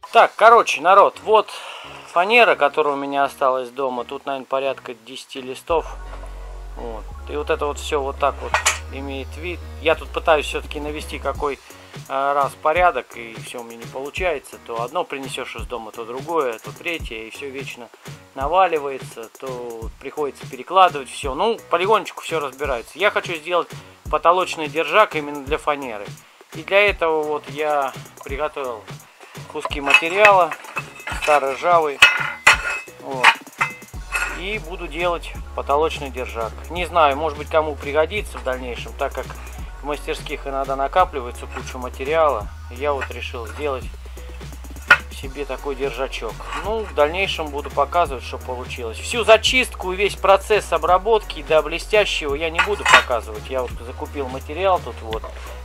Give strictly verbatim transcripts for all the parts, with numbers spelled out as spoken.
Так, короче, народ, вот фанера, которая у меня осталась дома. Тут, наверное, порядка десяти листов. Вот. И вот это вот все вот так вот имеет вид. Я тут пытаюсь все-таки навести какой а, раз порядок, и все у меня не получается. То одно принесешь из дома, то другое, то третье, и все вечно наваливается, то приходится перекладывать все. Ну, полигончику все разбирается. Я хочу сделать потолочный держак именно для фанеры. И для этого вот я приготовил куски материала, старый ржавый. Вот. И буду делать потолочный держак. Не знаю, может быть, кому пригодится в дальнейшем, так как в мастерских иногда накапливается куча материала. Я вот решил сделать себе такой держачок. Ну, в дальнейшем буду показывать, что получилось. Всю зачистку и весь процесс обработки до блестящего я не буду показывать. Я вот закупил материал тут вот.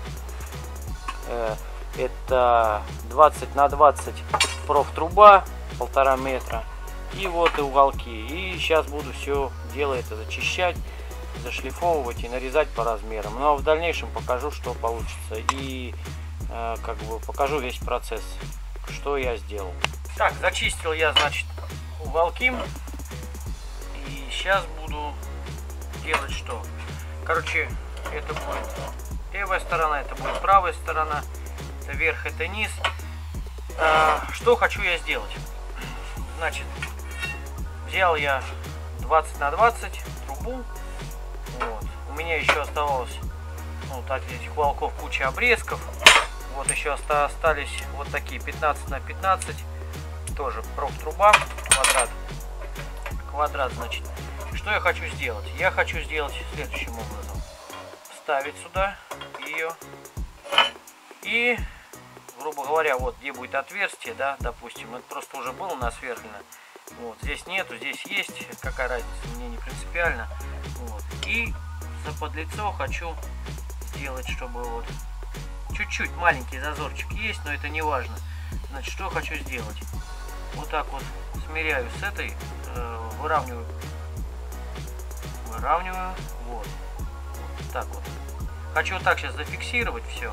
Это двадцать на двадцать профтруба, полтора метра. И вот и уголки. И сейчас буду все дело это зачищать, зашлифовывать и нарезать по размерам. Ну а в дальнейшем покажу, что получится. И э, как бы покажу весь процесс, что я сделал. Так, зачистил я, значит, уголки. И сейчас буду делать что? Короче, это будет левая сторона, это будет правая сторона. Это верх, это низ. А, что хочу я сделать? Значит, взял я двадцать на двадцать трубу. Вот. У меня еще оставалось, ну, вот от этих уголков куча обрезков. Вот еще остались вот такие пятнадцать на пятнадцать. Тоже профтруба, квадрат. Квадрат, значит. Что я хочу сделать? Я хочу сделать следующим образом. Вставить сюда ее. И, грубо говоря, вот где будет отверстие, да, допустим, это просто уже было насверлено. Вот, здесь нету, здесь есть, какая разница, мне не принципиально. Вот. И за подлицо хочу сделать, чтобы вот чуть-чуть маленький зазорчик есть, но это не важно. Значит, что хочу сделать? Вот так вот смиряю с этой, э, выравниваю, выравниваю, вот, вот так вот. Хочу вот так сейчас зафиксировать все.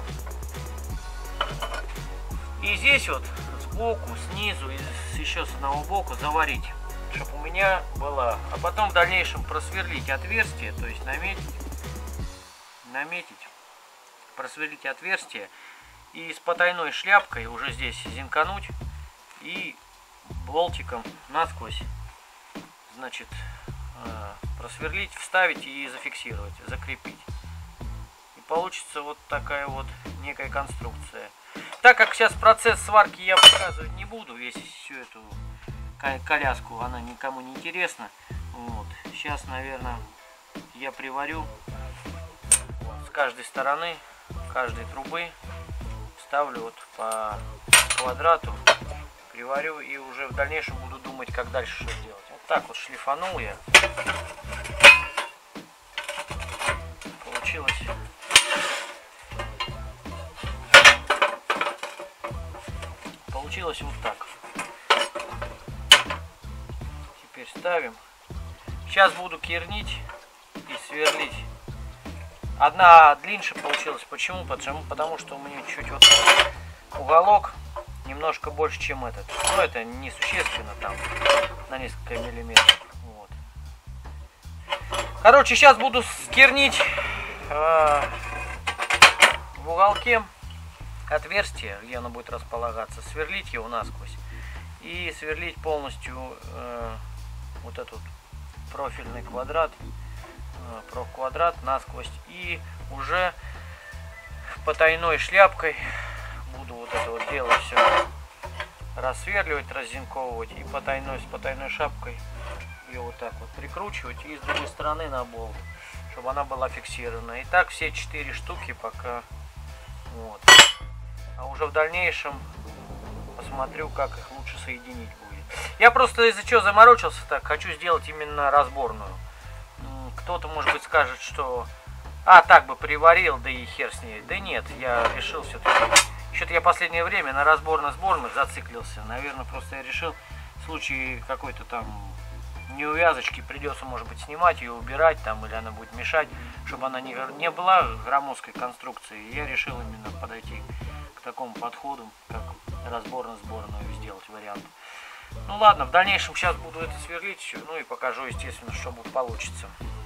И здесь вот сбоку, снизу и еще с одного боку заварить, чтобы у меня была. А потом в дальнейшем просверлить отверстие, то есть наметить, наметить, просверлить отверстие и с потайной шляпкой уже здесь зинкануть и болтиком насквозь, значит, просверлить, вставить и зафиксировать, закрепить. И получится вот такая вот некая конструкция. Так как сейчас процесс сварки я показывать не буду, весь всю эту коляску, она никому не интересна. Вот. Сейчас, наверное, я приварю вот, с каждой стороны, каждой трубы, ставлю вот по квадрату, приварю и уже в дальнейшем буду думать, как дальше что делать. Вот так вот шлифанул я. Получилось. Получилось вот так. Теперь ставим. Сейчас буду кернить и сверлить. Одна длиннее получилась. Почему? Потому, потому что у меня чуть вот уголок немножко больше, чем этот. Но это несущественно, там на несколько миллиметров. Вот. Короче, сейчас буду кернить э, в уголке отверстие, где оно будет располагаться, сверлить его насквозь и сверлить полностью э, вот этот профильный квадрат, э, профквадрат насквозь, и уже потайной шляпкой буду вот это вот дело все рассверливать, раззинковывать и потайной с потайной шапкой ее вот так вот прикручивать и с другой стороны на болт, чтобы она была фиксирована. И так все четыре штуки пока. Вот. А уже в дальнейшем посмотрю, как их лучше соединить будет. Я просто из-за чего заморочился так, хочу сделать именно разборную. Кто-то, может быть, скажет, что а, так бы приварил, да и хер с ней. Да нет, я решил все-таки. Что-то я последнее время на разборно-сборных зациклился. Наверное, просто я решил в случае какой-то там неувязочки придется, может быть, снимать ее, убирать там, или она будет мешать, чтобы она не, не была громоздкой конструкцией. Я решил именно подойти к такому подходу, как разборно-сборную сделать вариант. Ну ладно, в дальнейшем сейчас буду это сверлить все, ну и покажу, естественно, что будет получится.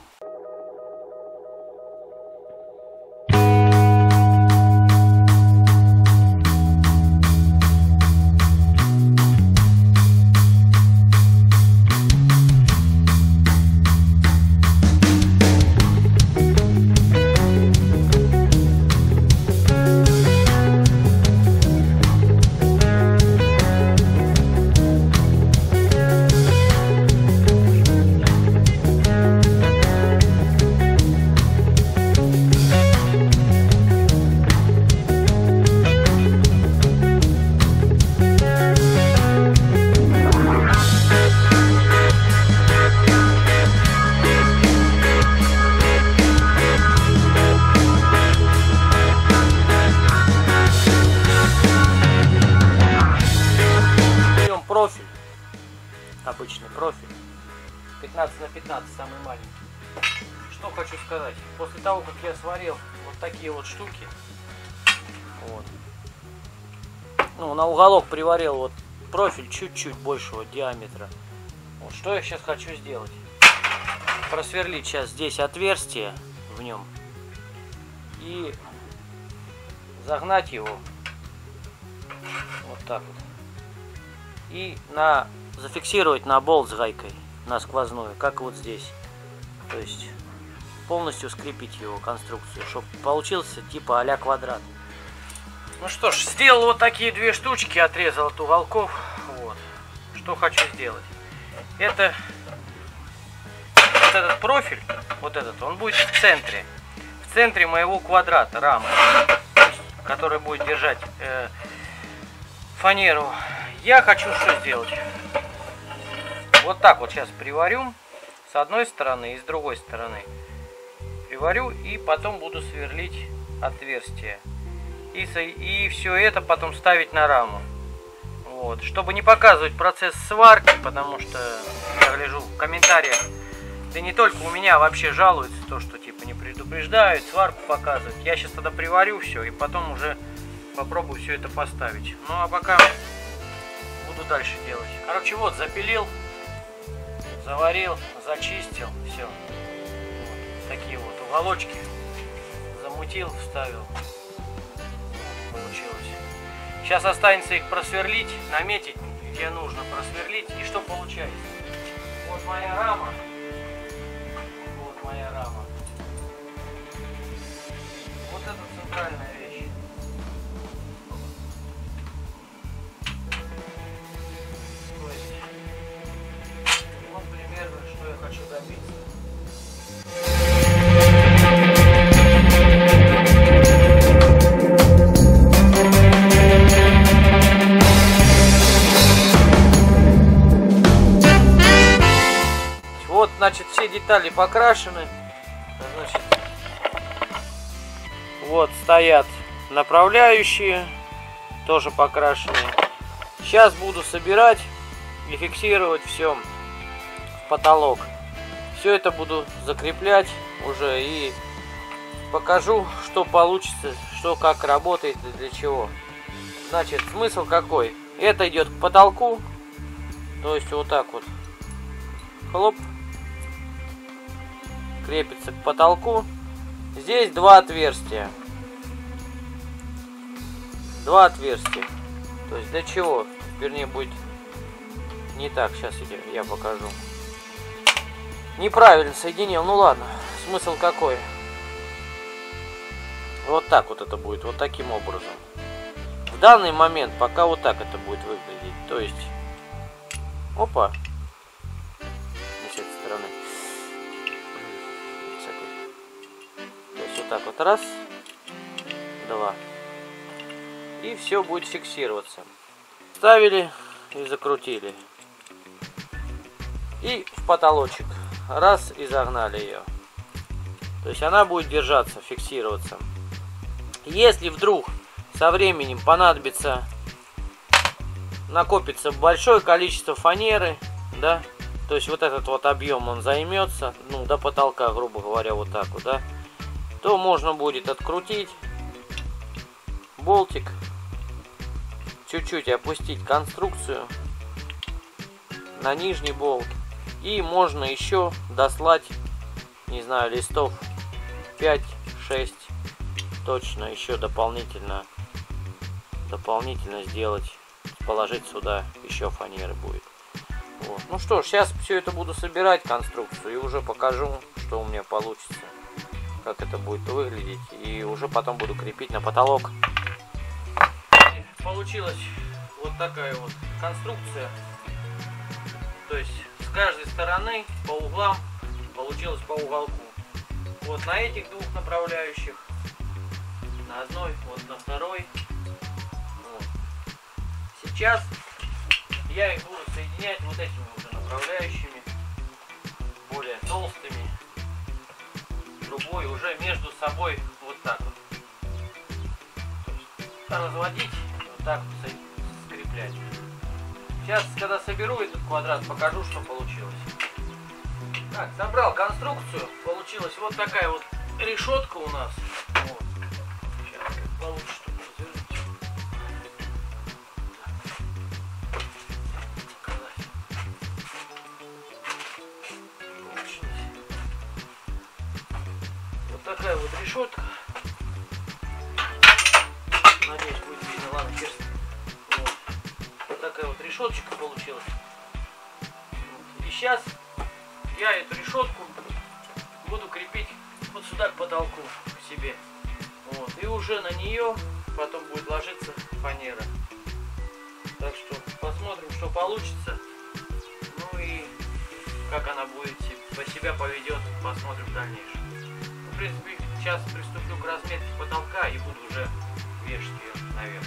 Профиль, обычный профиль, пятнадцать на пятнадцать, самый маленький. Что хочу сказать, после того, как я сварил вот такие вот штуки, вот, ну, на уголок приварил вот профиль чуть-чуть большего диаметра. Вот, что я сейчас хочу сделать? Просверлить сейчас здесь отверстие в нем и загнать его вот так вот. И на, зафиксировать на болт с гайкой, на сквозную, как вот здесь. То есть полностью скрепить его конструкцию, чтобы получился типа а-ля квадрат. Ну что ж, сделал вот такие две штучки, отрезал от уголков. Вот. Что хочу сделать. Это вот этот профиль, вот этот, он будет в центре. В центре моего квадрата, рамы, который будет держать э, фанеру. Я хочу что сделать? Вот так вот сейчас приварю с одной стороны и с другой стороны. Приварю и потом буду сверлить отверстие. И, и все это потом ставить на раму. Вот. Чтобы не показывать процесс сварки, потому что я гляжу в комментариях, да не только у меня вообще жалуются, то, что типа не предупреждают, сварку показывают. Я сейчас тогда приварю все и потом уже попробую все это поставить. Ну а пока буду дальше делать. Короче, вот запилил, заварил, зачистил, все. Вот. Такие вот уголочки замутил, вставил. Получилось. Сейчас останется их просверлить, наметить, где нужно просверлить. И что получается? Вот моя рама. Вот моя рама. Вот это центральная вещь. То есть, вот примерно, что я хочу добиться. Вот, значит, все детали покрашены. Значит, вот стоят направляющие, тоже покрашенные. Сейчас буду собирать и фиксировать все в потолок. Все это буду закреплять уже и покажу, что получится, что как работает и для чего. Значит, смысл какой? Это идет к потолку, то есть вот так вот. Хлоп. Крепится к потолку. Здесь два отверстия. Два отверстия. То есть для чего? Вернее, будет не так. Сейчас я покажу. Неправильно соединил. Ну ладно. Смысл какой? Вот так вот это будет. Вот таким образом. В данный момент пока вот так это будет выглядеть. То есть... Опа. Не с этой стороны. То есть вот так вот раз, два. И все будет фиксироваться. Ставили и закрутили. И в потолочек. Раз и загнали ее. То есть она будет держаться, фиксироваться. Если вдруг со временем понадобится, накопится большое количество фанеры, да, то есть вот этот вот объем он займется, ну, до потолка, грубо говоря, вот так вот, да, то можно будет открутить болтик чуть-чуть опустить конструкцию на нижний болт. И можно еще дослать, не знаю, листов пять-шесть точно еще дополнительно дополнительно сделать, положить сюда еще фанеры будет. Вот. Ну что ж, сейчас все это буду собирать, конструкцию, и уже покажу, что у меня получится, как это будет выглядеть, и уже потом буду крепить на потолок. Получилась вот такая вот конструкция, то есть с каждой стороны по углам получилось по уголку. Вот на этих двух направляющих, на одной, вот на второй. Вот. Сейчас я их буду соединять вот этими уже направляющими, более толстыми, трубой уже между собой вот так вот. То есть разводить и вот так вот скреплять. Сейчас, когда соберу этот квадрат, покажу, что получилось. Так, собрал конструкцию, получилась вот такая вот решетка у нас. Вот. Сейчас как получится, чтобы развернуть. Вот такая вот решетка. Надеюсь, будет видно. Ладно, честно. Вот. Вот такая вот решеточка получилась. Вот. И сейчас я эту решетку буду крепить вот сюда к потолку к себе. Вот. И уже на нее потом будет ложиться фанера. Так что посмотрим, что получится. Ну и как она будет по себя поведет, посмотрим в дальнейшем. Ну, в принципе, сейчас приступлю к разметке потолка и буду уже вешать ее наверх.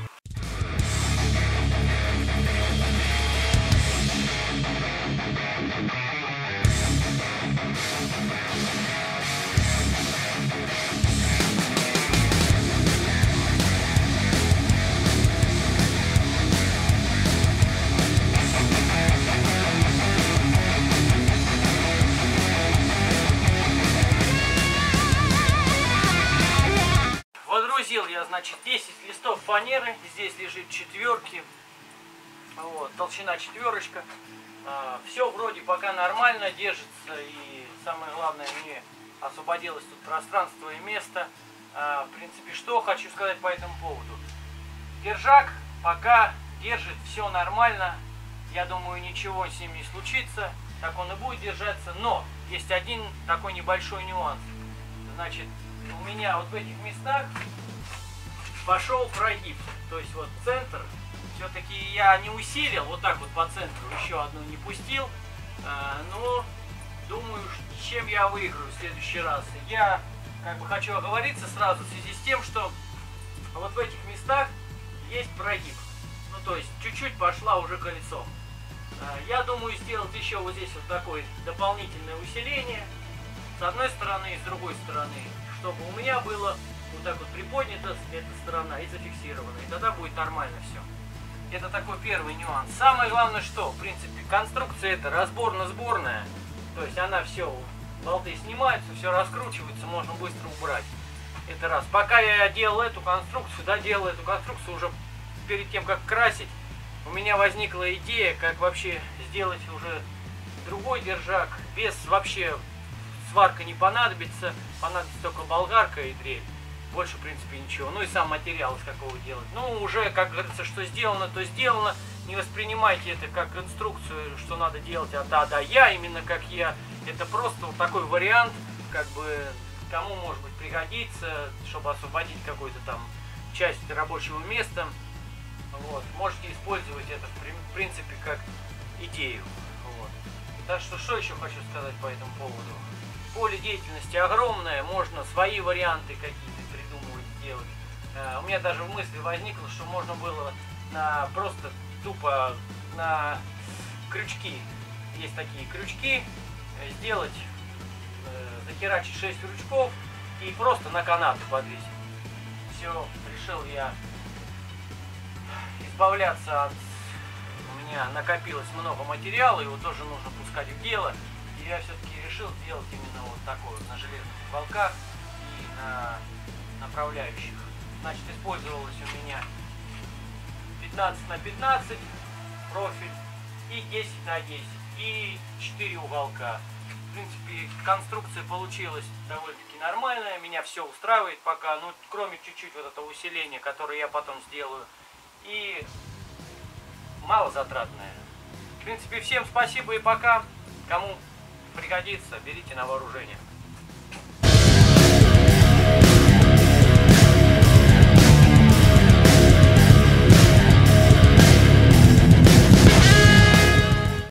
Я, значит, десять листов фанеры, здесь лежит четверки, вот, толщина четверочка, а, все вроде пока нормально держится, и самое главное, мне освободилось тут пространство и место. А, в принципе, что хочу сказать по этому поводу. Держак пока держит все нормально, я думаю, ничего с ним не случится, так он и будет держаться, но есть один такой небольшой нюанс. Значит, у меня вот в этих местах пошел прогиб, то есть вот центр, все-таки я не усилил, вот так вот по центру еще одну не пустил, но думаю, чем я выиграю в следующий раз. Я как бы хочу оговориться сразу в связи с тем, что вот в этих местах есть прогиб, ну то есть чуть-чуть пошла уже колесо. Я думаю сделать еще вот здесь вот такое дополнительное усиление с одной стороны и с другой стороны, чтобы у меня было вот так вот приподнята эта сторона и зафиксирована, и тогда будет нормально все. Это такой первый нюанс. Самое главное, что в принципе конструкция это разборно-сборная, то есть она все, болты снимаются, все раскручивается, можно быстро убрать. Это раз. Пока я делал эту конструкцию, да, делал эту конструкцию уже перед тем, как красить, у меня возникла идея, как вообще сделать уже другой держак, без вообще сварка не понадобится, понадобится только болгарка и дрель. Больше, в принципе, ничего. Ну и сам материал из какого делать. Ну, уже, как говорится, что сделано, то сделано. Не воспринимайте это как инструкцию, что надо делать, а да, да, я, именно как я. Это просто вот такой вариант, как бы, кому, может быть, пригодится, чтобы освободить какую-то там часть рабочего места. Вот. Можете использовать это, в принципе, как идею. Вот. Так что, что еще хочу сказать по этому поводу. Поле деятельности огромное, можно свои варианты какие-то придумывать, делать. Uh, у меня даже в мысли возникло, что можно было на просто тупо на крючки, есть такие крючки, сделать, uh, захерачить шесть крючков и просто на канаты подвесить. Все, решил я избавляться от... У меня накопилось много материала, его тоже нужно пускать в дело. И я все-таки решил сделать именно вот такой вот на железных уголках и на направляющих. Значит, использовалась у меня пятнадцать на пятнадцать профиль и десять на десять. И четыре уголка. В принципе, конструкция получилась довольно-таки нормальная. Меня все устраивает пока. Ну, кроме чуть-чуть вот этого усиления, которое я потом сделаю. И малозатратная. В принципе, всем спасибо и пока. Кому пригодится, берите на вооружение.